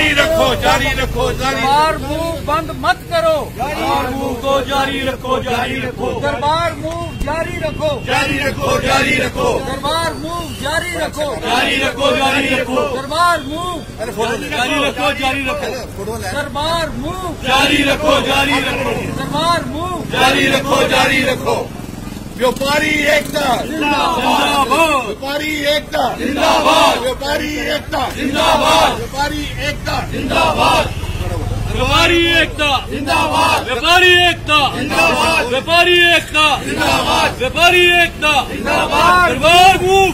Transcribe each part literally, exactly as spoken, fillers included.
जारी रखो जारी रखो जारी दरबार मूव बंद मत करो, दरबार मूव को जारी रखो जारी रखो दरबार मूव जारी रखो, जारी रखो जारी रखो दरबार मूव जारी रखो, जारी रखो जारी रखो दरबार मूव जारी रखो जारी रखो दरबार मूव जारी रखो जारी रखो दरबार मूव जारी रखो जारी रखो व्यापारी एकता जिंदाबाद, व्यापारी एकता जिंदाबाद, व्यापारी एकता जिंदाबाद, व्यापारी एकता जिंदाबाद, व्यापारी एकता जिंदाबाद, व्यापारी एकता जिंदाबाद, व्यापारी एकता जिंदाबाद, व्यापारी एकता जिंदाबाद, दरबार मूव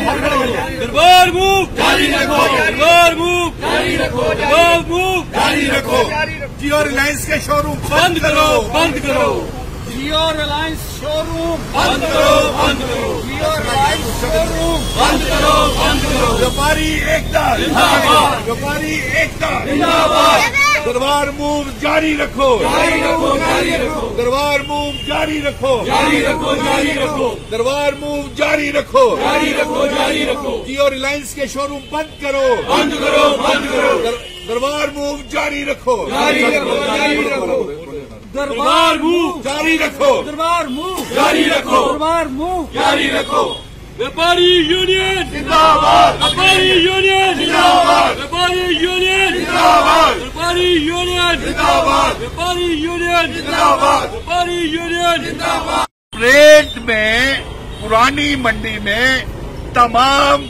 दरबार मूव जारी रखो दरबार मूव जारी रखो दरबार मूव जारी रखो जियो रिलायंस के शोरूम बंद करो बंद करो जियो रिलायंस शोरूम बंद करो बंद करो जियो रिलायंस शोरूम बंद करो बंद करो व्यापारी एकता जिंदाबाद, व्यापारी एकता जिंदाबाद, दरबार मूव जारी रखो जारी रखो जारी रखो दरबार मूव जारी रखो जारी रखो जारी रखो दरबार मूव जारी रखो जारी रखो जारी रखो जियो रिलायंस के शोरूम बंद करो बंद करो बंद करो दरबार मूव जारी रखो जारी रखो जारी रखो दरबार मूव जारी रखो दरबार मूव जारी रखो दरबार मूव जारी रखो व्यापारी यूनियन जिंदाबाद, व्यापारी यूनियन जिंदाबाद, व्यापारी यूनियन जिंदाबाद, व्यापारी यूनियन जिंदाबाद, व्यापारी यूनियन जिंदाबाद, व्यापारी यूनियन जिंदाबाद। ट्रेड में पुरानी मंडी में तमाम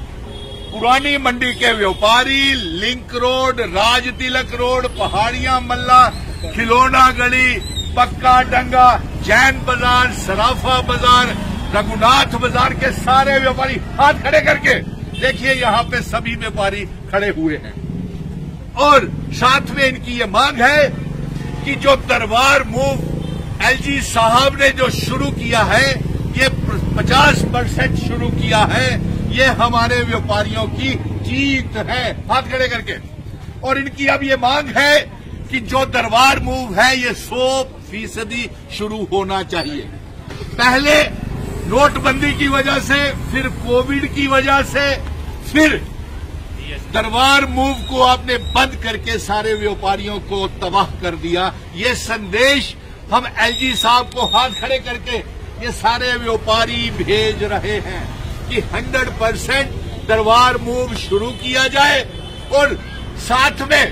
पुरानी मंडी के व्यापारी link road, Raj Tilak road, पहाड़ियां मल्ला, खिलौना गली, पक्का डंगा, जैन बाजार, सराफा बाजार, रघुनाथ बाजार के सारे व्यापारी हाथ खड़े करके देखिए, यहाँ पे सभी व्यापारी खड़े हुए हैं और साथ में इनकी ये मांग है कि जो दरबार मूव एलजी साहब ने जो शुरू किया है, ये पचास परसेंट शुरू किया है, ये हमारे व्यापारियों की जीत है, हाथ खड़े करके। और इनकी अब ये मांग है कि जो दरबार मूव है ये सौ फीसदी शुरू होना चाहिए। पहले नोटबंदी की वजह से, फिर कोविड की वजह से, फिर दरबार मूव को आपने बंद करके सारे व्यापारियों को तबाह कर दिया। ये संदेश हम एलजी साहब को हाथ खड़े करके ये सारे व्यापारी भेज रहे हैं कि हंड्रेड परसेंट दरबार मूव शुरू किया जाए। और साथ में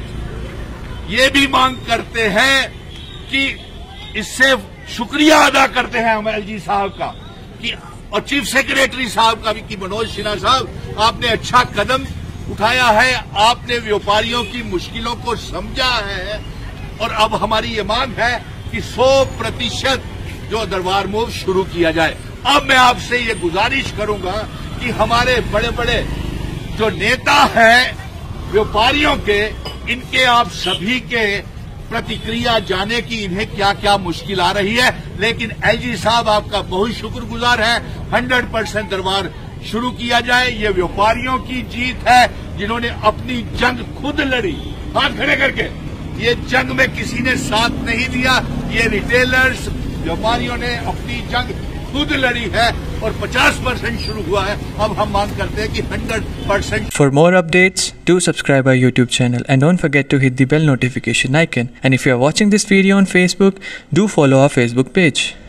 ये भी मांग करते हैं कि इससे शुक्रिया अदा करते हैं हम एलजी साहब का कि और चीफ सेक्रेटरी साहब का भी कि मनोज सिन्हा साहब, आपने अच्छा कदम उठाया है, आपने व्यापारियों की मुश्किलों को समझा है और अब हमारी ये मांग है कि सौ प्रतिशत जो दरबार मूव शुरू किया जाए। अब मैं आपसे ये गुजारिश करूंगा कि हमारे बड़े बड़े जो नेता हैं व्यापारियों के, इनके आप सभी के प्रतिक्रिया जाने की इन्हें क्या क्या मुश्किल आ रही है। लेकिन एलजी साहब आपका बहुत शुक्रगुजार है, हंड्रेड परसेंट दरबार शुरू किया जाए। ये व्यापारियों की जीत है जिन्होंने अपनी जंग खुद लड़ी, हाथ खड़े करके। ये जंग में किसी ने साथ नहीं दिया, ये रिटेलर्स व्यापारियों ने अपनी जंग खुद लड़ी है और पचास परसेंट शुरू हुआ है। अब हम मांग करते हैं कि hundred percent. For more updates, do subscribe our YouTube channel and don't forget to hit the bell notification icon. And if you are watching this video on Facebook, do follow our Facebook page.